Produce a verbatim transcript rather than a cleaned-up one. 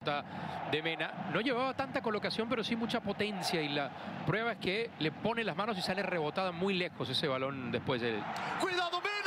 de Mena. No llevaba tanta colocación, pero sí mucha potencia. Y la prueba es que le pone las manos y sale rebotada muy lejos ese balón después de... ¡Cuidado, Mena!